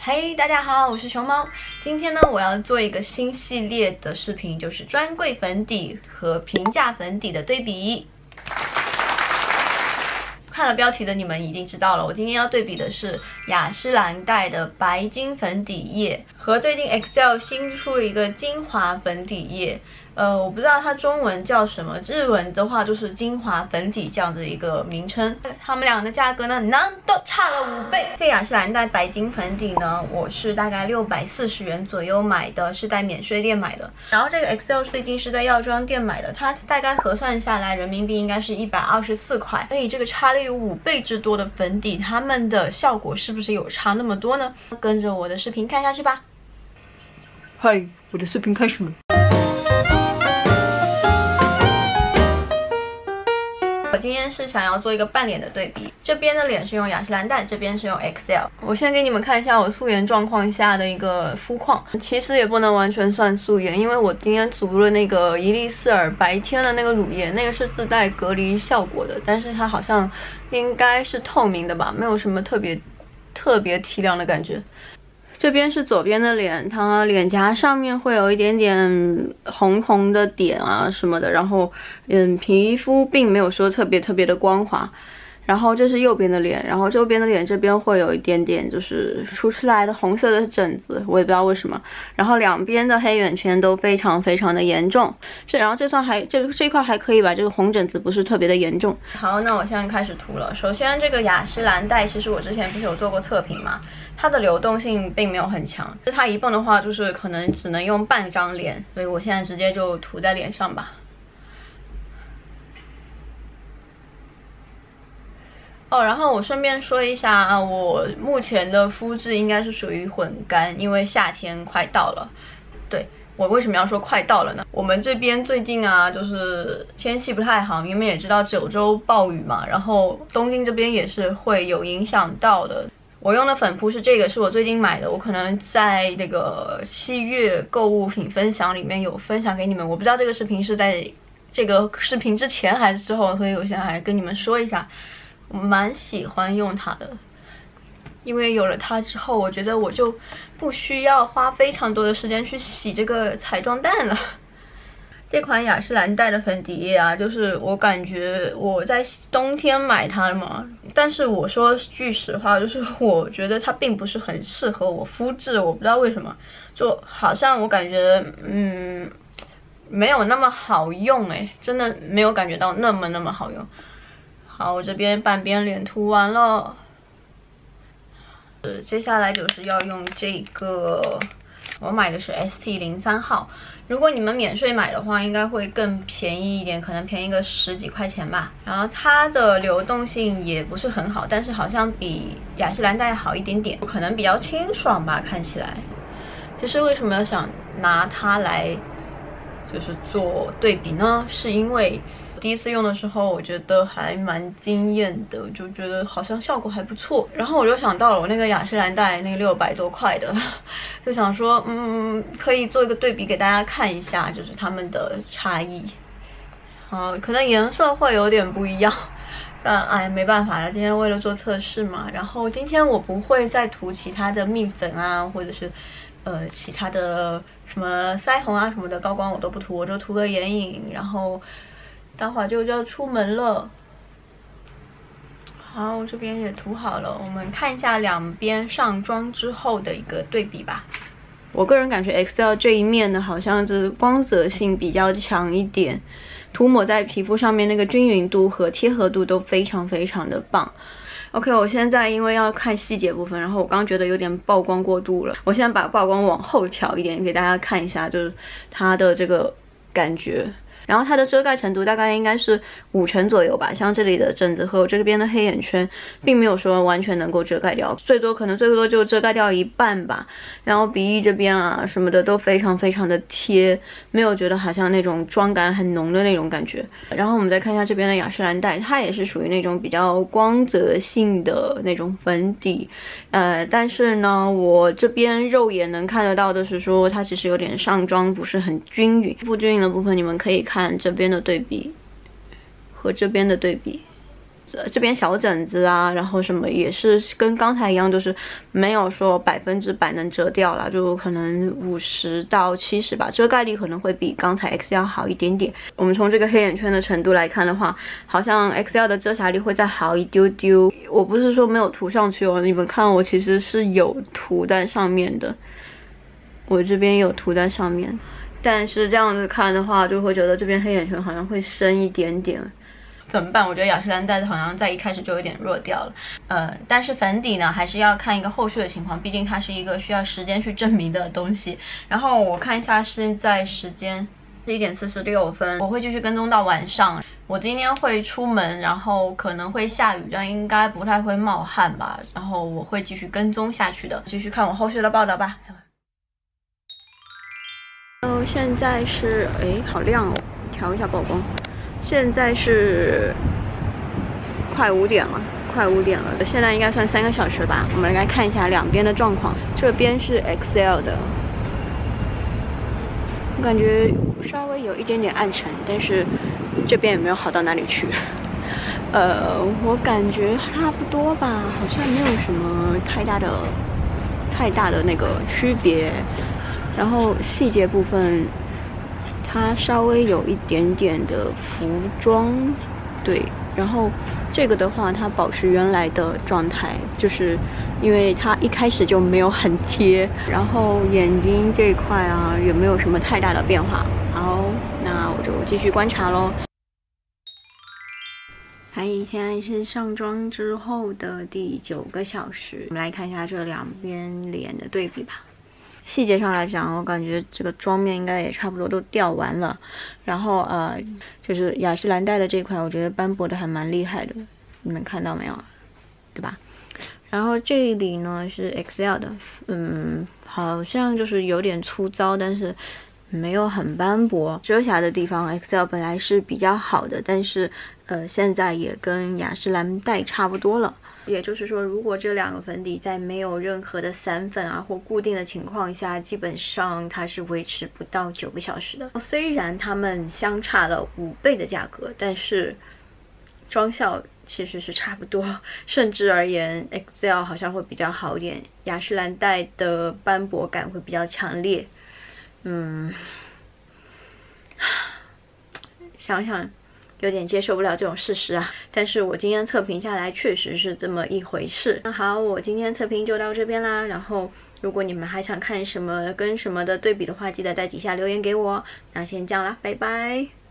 嘿，大家好，我是熊猫。今天呢，我要做一个新系列的视频，就是专柜粉底和平价粉底的对比。看了标题的你们已经知道了，我今天要对比的是雅诗兰黛的白金粉底液和最近 Excel 新出了一个精华粉底液。我不知道它中文叫什么，日文的话就是精华粉底这样的一个名称。它们俩的价格呢，难都差了5倍。这雅诗兰黛白金粉底呢，我是大概640元左右买的，是在免税店买的。然后这个 Excel 最近是在药妆店买的，它大概核算下来人民币应该是124块。所以这个差了有5倍之多的粉底，它们的效果是不是有差那么多呢？跟着我的视频看下去吧。 嗨，我的视频开始了。 我今天是想要做一个半脸的对比，这边的脸是用雅诗兰黛，这边是用 Excel。我先给你们看一下我素颜状况下的一个肤况，其实也不能完全算素颜，因为我今天涂了那个伊丽丝尔白天的那个乳液，那个是自带隔离效果的，但是它好像应该是透明的吧，没有什么特别提亮的感觉。这边是左边的脸，它脸颊上面会有一点点红红的点啊什么的，然后皮肤并没有说特别的光滑。然后这是右边的脸，然后右边的脸这边会有一点点就是出来的红色的疹子，我也不知道为什么。然后两边的黑眼圈都非常的严重，然后这一块还可以吧，这个红疹子不是特别的严重。好，那我现在开始涂了。首先这个雅诗兰黛，其实我之前不是有做过测评嘛，它的流动性并没有很强，它一泵的话就是可能只能用半张脸，所以我现在直接就涂在脸上吧。然后我顺便说一下啊，我目前的肤质应该是属于混干，因为夏天快到了。对，我为什么要说快到了呢？我们这边最近啊，就是天气不太好，你们也知道九州暴雨嘛，然后东京这边也是会有影响到的。我用的粉扑是这个，是我最近买的，我可能在那个7月购物品分享里面有分享给你们，我不知道这个视频是在这个视频之前还是之后，所以我现在还跟你们说一下。我蛮喜欢用它的，因为有了它之后，我觉得我就不需要花非常多的时间去洗这个彩妆蛋了。这款雅诗兰黛的粉底液啊，就是我感觉我在冬天买它嘛，但是我说句实话，就是我觉得它并不是很适合我肤质，我不知道为什么，就好像我感觉没有那么好用真的没有感觉到那么好用。好，我这边半边脸涂完了，接下来就是要用这个，我买的是 ST03号。如果你们免税买的话，应该会更便宜一点，可能便宜个10几块钱吧。然后它的流动性也不是很好，但是好像比雅诗兰黛好一点点，可能比较清爽吧，看起来。其实为什么要想拿它来就是做对比呢？是因为第一次用的时候，我觉得还蛮惊艳的，就觉得好像效果还不错。然后我就想到了我那个雅诗兰黛那个600多块的，就想说，可以做一个对比给大家看一下，就是它们的差异。可能颜色会有点不一样，但没办法了，今天为了做测试嘛。然后今天我不会再涂其他的蜜粉啊，或者是其他的什么腮红啊什么的高光我都不涂，我就涂个眼影，然后待会儿就要出门了。好，我这边也涂好了，我们看一下两边上妆之后的一个对比吧。我个人感觉 Excel 这一面呢，好像是光泽性比较强一点，涂抹在皮肤上面那个均匀度和贴合度都非常的棒。OK， 我现在因为要看细节部分，然后我刚觉得有点曝光过度了，我现在把曝光往后调一点，给大家看一下，就是它的这个感觉。然后它的遮盖程度大概应该是5成左右吧，像这里的疹子和我这边的黑眼圈，并没有说完全能够遮盖掉，最多就遮盖掉一半吧。然后鼻翼这边啊什么的都非常的贴，没有觉得好像那种妆感很浓的那种感觉。然后我们再看一下这边的雅诗兰黛，它也是属于那种比较光泽性的那种粉底，但是呢，我这边肉眼能看得到的是说它其实有点上妆不是很均匀，不均匀的部分你们可以看这边的对比和这边的对比， 这边小疹子啊，然后什么也是跟刚才一样，就是没有说100%能遮掉了，就可能50到70吧，遮盖力可能会比刚才 XL 好一点点。我们从这个黑眼圈的程度来看的话，好像 XL 的遮瑕力会再好一丢丢。我不是说没有涂上去哦，你们看我其实是有涂在上面的，我这边有涂在上面。但是这样子看的话，就会觉得这边黑眼圈好像会深一点点。怎么办？我觉得雅诗兰黛好像在一开始就有点弱掉了。但是粉底呢，还是要看一个后续的情况，毕竟它是一个需要时间去证明的东西。然后我看一下现在时间11点46分，我会继续跟踪到晚上。我今天会出门，然后可能会下雨，但应该不太会冒汗吧。然后我会继续跟踪下去的，继续看我后续的报道吧。现在是好亮哦，调一下曝光。现在是快5点了，现在应该算3个小时吧。我们来看一下两边的状况。这边是 XL 的，我感觉稍微有一点点暗沉，但是这边也没有好到哪里去。我感觉差不多吧，好像没有什么太大的那个区别。然后细节部分，它稍微有一点点的服装，对。然后这个的话，它保持原来的状态，就是因为它一开始就没有很贴。然后眼睛这一块啊，也没有什么太大的变化。好，那我就继续观察咯。现在是上妆之后的第9个小时，我们来看一下这两边脸的对比吧。细节上来讲，我感觉这个妆面应该也差不多都掉完了。然后就是雅诗兰黛的这块，我觉得斑驳的还蛮厉害的，你们看到没有？对吧？然后这里呢是 XL 的，好像就是有点粗糙，但是没有很斑驳。遮瑕的地方 XL 本来是比较好的，但是现在也跟雅诗兰黛差不多了。也就是说，如果这两个粉底在没有任何的散粉啊或固定的情况下，基本上它是维持不到9个小时的。虽然它们相差了5倍的价格，但是妆效其实是差不多，甚至而言 XL 好像会比较好一点，雅诗兰黛的斑驳感会比较强烈。想想有点接受不了这种事实啊，但是我今天测评下来确实是这么一回事。那好，我今天测评就到这边啦。然后如果你们还想看什么跟什么的对比的话，记得在底下留言给我。那先这样啦，拜拜。